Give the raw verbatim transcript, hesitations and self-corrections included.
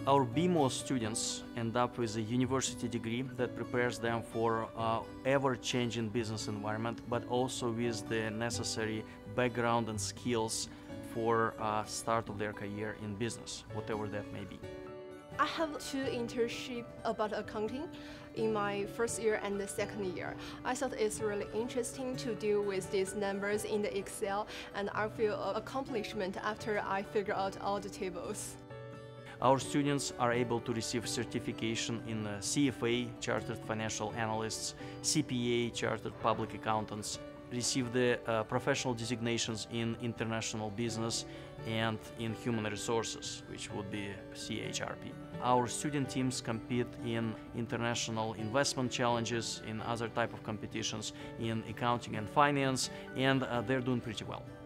Our B M O students end up with a university degree that prepares them for uh, ever-changing business environment, but also with the necessary background and skills for uh, start of their career in business, whatever that may be. I have two internships about accounting in my first year and the second year. I thought it's really interesting to deal with these numbers in the Excel, and I feel an accomplishment after I figure out all the tables. Our students are able to receive certification in uh, C F A, Chartered Financial Analysts, C P A, Chartered Public Accountants, receive the uh, professional designations in international business and in human resources, which would be C H R P. Our student teams compete in international investment challenges, in other type of competitions, in accounting and finance, and uh, they're doing pretty well.